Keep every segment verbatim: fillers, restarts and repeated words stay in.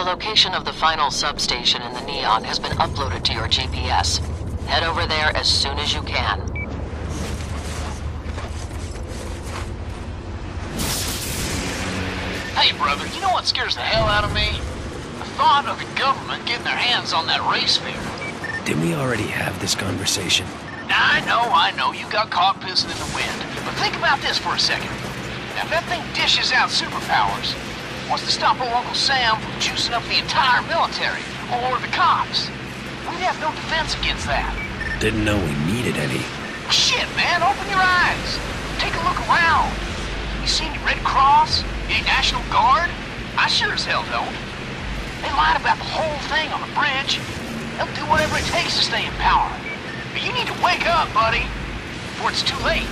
The location of the final substation in the Neon has been uploaded to your G P S. Head over there as soon as you can. Hey, brother, you know what scares the hell out of me? The thought of the government getting their hands on that race fair. Didn't we already have this conversation? I know, I know, you got caught pissing in the wind. But think about this for a second. Now, if that thing dishes out superpowers, what's to stop old Uncle Sam from juicing up the entire military, or the cops? We'd have no defense against that. Didn't know we needed any. Shit, man, open your eyes. Take a look around. You see any Red Cross? Any National Guard? I sure as hell don't. They lied about the whole thing on the bridge. They'll do whatever it takes to stay in power. But you need to wake up, buddy, before it's too late.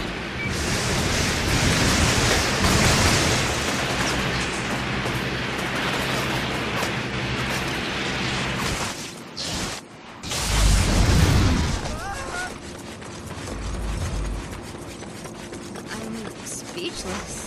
I'm speechless.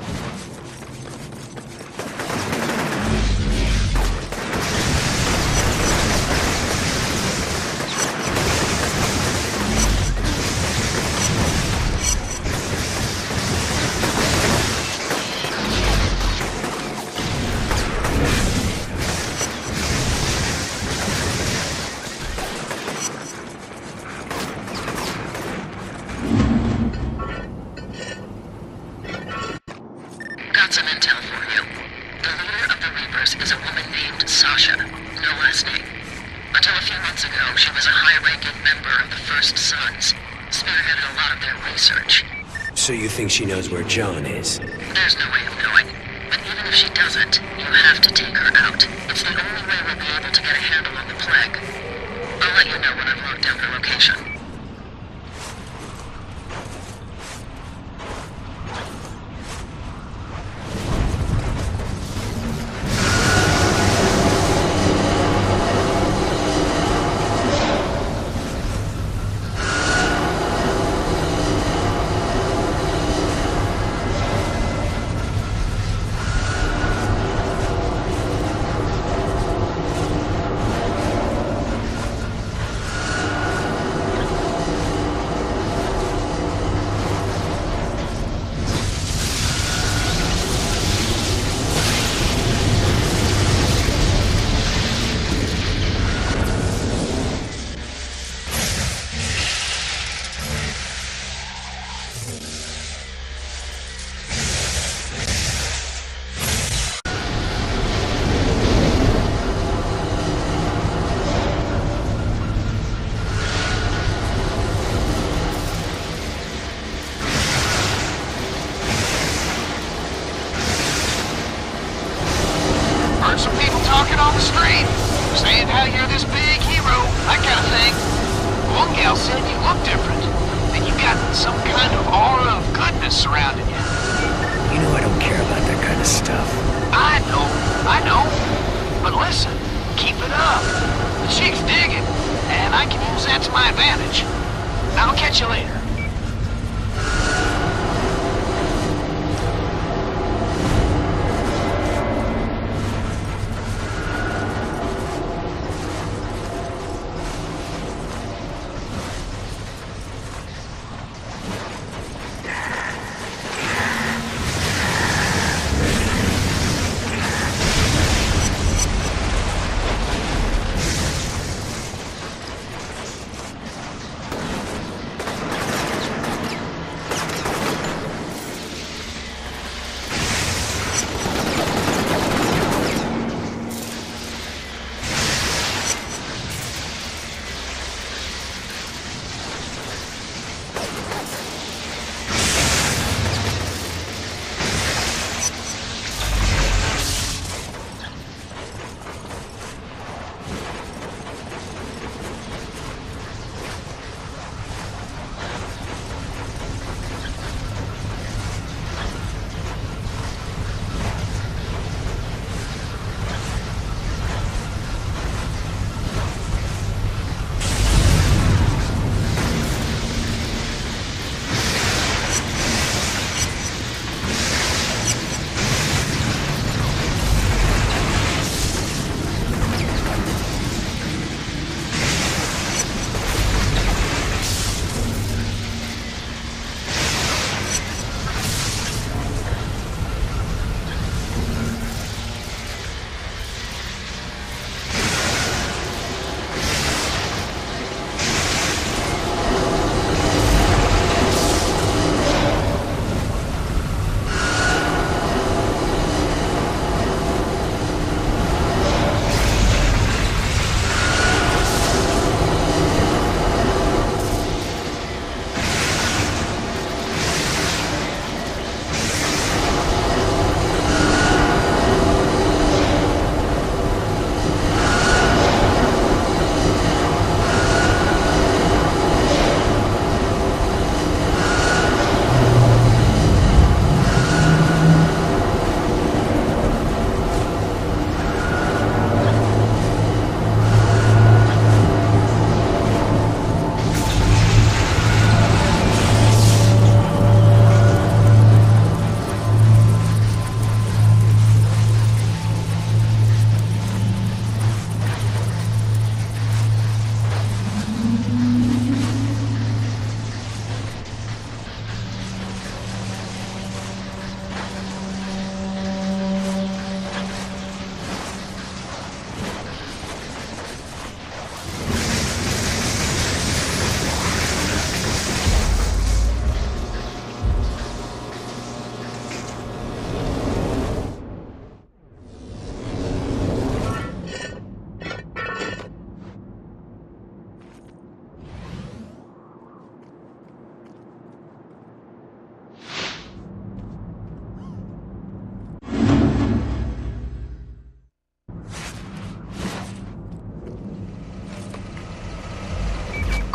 Got some intel for you. The leader of the Reapers is a woman named Sasha. No last name. Until a few months ago, she was a high-ranking member of the First Sons. Spearheaded a lot of their research. So you think she knows where John is? There's no way of knowing. But even if she doesn't, you have to take her out. It's the only way we'll be able to get a handle on the plague. I'll let you know when I've locked down her location. Heard some people talking on the street, saying how you're this big hero, that kind of thing. One gal said you look different, that you got some kind of aura of goodness surrounding you. You know I don't care about that kind of stuff. I know, I know. But listen, keep it up. The chick's digging, and I can use that to my advantage. I'll catch you later.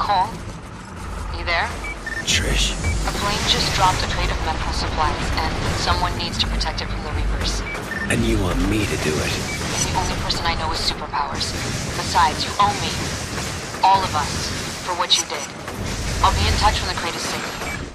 Cole? You there? Trish? A plane just dropped a crate of medical supplies, and someone needs to protect it from the Reapers. And you want me to do it? You're the only person I know with superpowers. Besides, you owe me. All of us. For what you did. I'll be in touch when the crate is safe.